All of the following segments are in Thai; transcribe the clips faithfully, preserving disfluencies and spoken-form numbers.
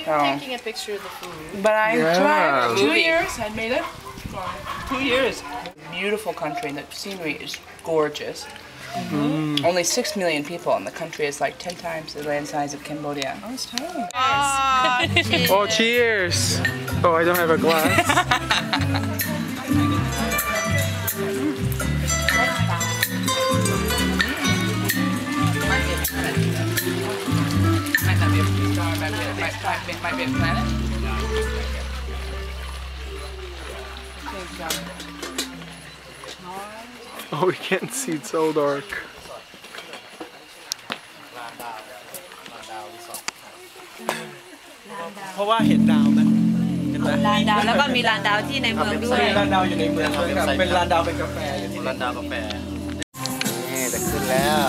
taking a picture of the food. But I Yeah. tried two years. I made it for two years. Beautiful country. The scenery is gorgeous. Mm-hmm. Only six million people, and the country is like ten times the land size of Cambodia. I was tiny. Oh, oh, cheers! Oh, I don't have a glass. Might not be a star, might be, might, might, be, might be a planet. Oh, we can't see, it's so dark. เพราะว่าเห็นดาวไหมเห็นไหมลานดาวแล้วก็มีลานดาวที่ในเมืองด้วยมีลานดาวอยู่ในเมืองด้วยครับเป็นลานดาวเป็นกาแฟอยู่ที่ลานดาวกาแฟนี่จะขึ้นแล้ว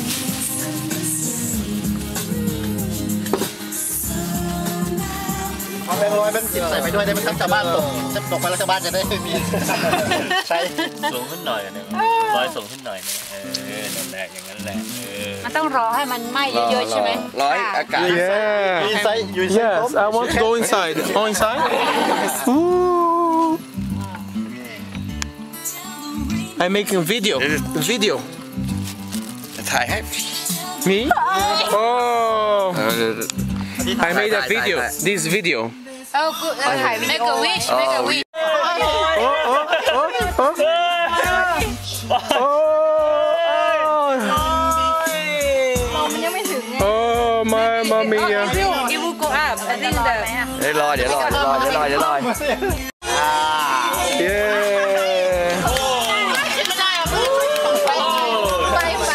เอาแบงค์ร้อยแบงค์สิบใส่ไปด้วยได้ไหมครับชาวบ้านตกจะตกไปแล้วชาวบ้านจะได้ไม่มีใช่สูงขึ้นหน่อยนึงร้อยสูงขึ้นหน่อยนึงเออนั่นแหละอย่างนั้นแหละมันต้องรอให้มันไหม้เยอะๆใช่ไหมร้อยอากาศ Yeah. inside you inside Yes, I want to go inside. Go inside. Ooh. I'm making a video. Video. ถ่ายให้ Me? Oh. I made a video. This video. เออคือถ่ายวิดีโอ make a wish make a wish Oh, oh, oh, oh. Oh. มันยังไม่ถึงไง Oh, Mamma mia. It will go up I think the เดี๋ยวรอเดี๋ยวรอเดี๋ยวรอเดี๋ยวรอเดี๋ยวรอ Yeah. ไปไป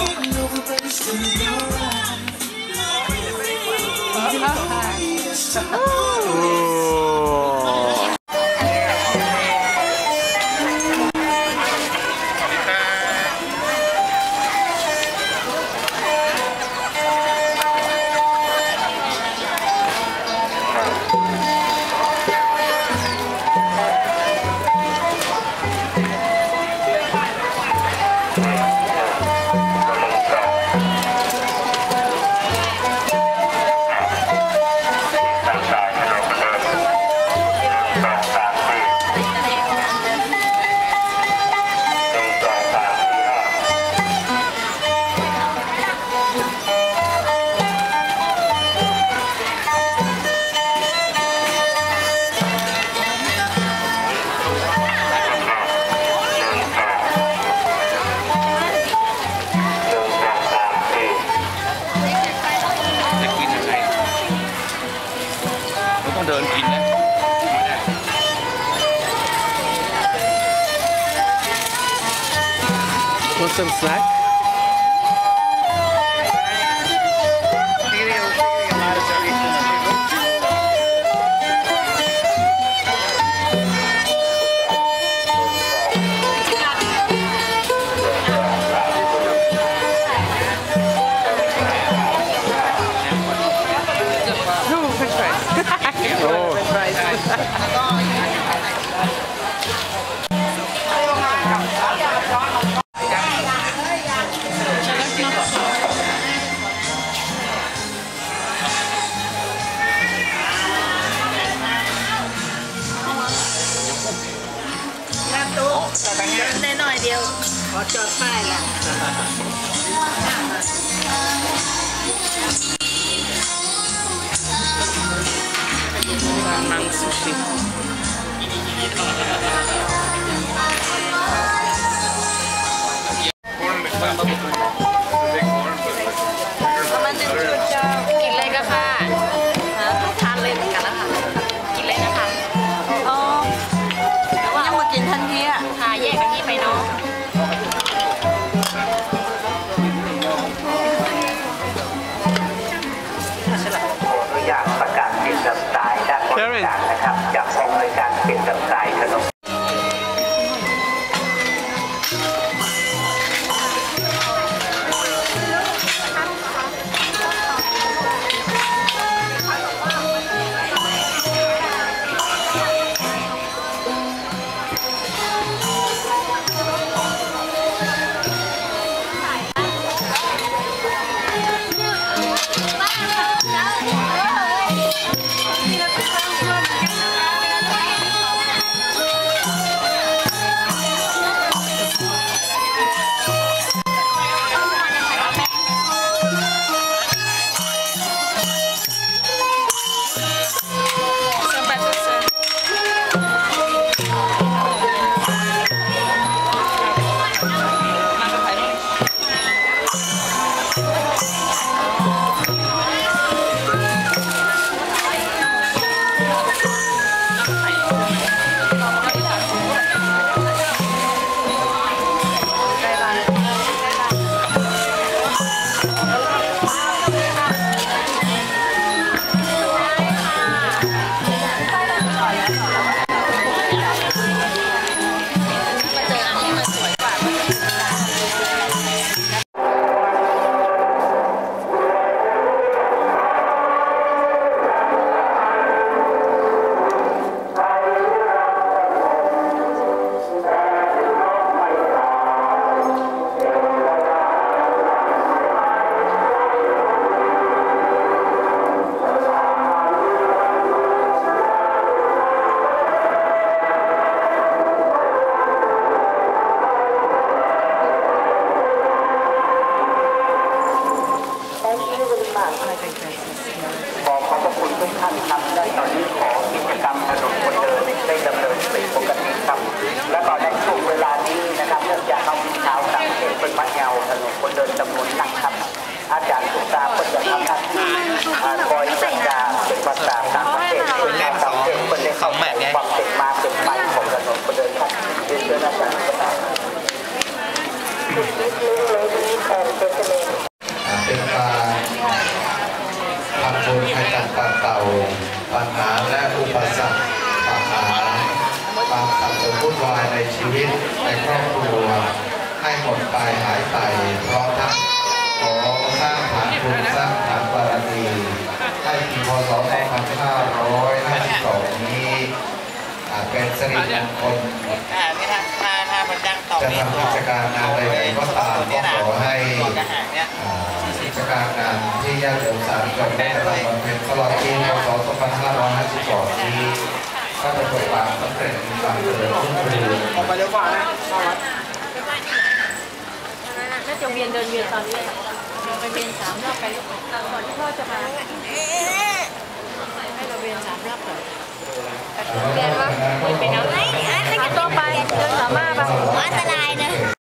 ต้องเดินกินนะ Want some snack? No, French fries. Oh. French fries. ในหน่อยเดียวขอจอดป้ายละ Mang sushi. ประมาณหนึ่งชุดเจ้ากินเลยก็ค่ะทานเลยเหมือนกันนะคะกินเลยนะคะอ๋อยังมากินทันทีอ่ะค่ะแยกกันที่ไปเนาะอยากประกาศปิดจำหน่ายด้านบริการนะครับจากกองบริการปิดจำหน่ายขนม Bye. ขอขอบพระคุณทุกท่านครับและตอนนี้ขอกิจกรรมถนนคนเดินได้ดำเนินเป็นปกติครับและก็ในช่วงเวลานี้นะครับเนื่องจากเรามีชาวต่างประเทศเป็นมะแอวถนนคนเดินจำนวนมากครับอาจารย์สุตาก็จะทำหน้าที่คอยจัดการเป็นภาษาต่างประเทศเป็นแนวต่างประเทศเป็นในเขาแม่ความเป็นมาเป็นไปของถนนคนเดินครับเรียนเชิญอาจารย์สุตาเป็นการทำบุญให้กับปัดเป่าปัญหาและอุปสรรคปัญหาความสับสนวุ่นวายในชีวิตในครอบครัวให้หมดไปหายไปพร้อมทั้งขอสร้างฐานบุญสร้างฐานบารมีให้ปีพศสองพันห้าร้อยห้าสิบสองนี้เป็นสิริมงคลจะทำกิจการงานใดๆก็ตามก็ขอให้กิจการงานที่ญาติโยมสาธุชนได้ทำบำเพ็ญตลอดปีพศสองพันห้าร้อยห้าสิบสองนี้ก็ประสบความสำเร็จมีความเจริญรุ่งเรืองออกไปเร็วกว่านะน่าจะเวียนเดินเวียนตอนนี้ไปเวียนสามรอบไปก่อนที่พ่อจะมาให้เราเวียนสามรอบก่อนเรียนว่าไปน้ำไหนให้กันต่อไปเดินสามารถไปอันตรายนะ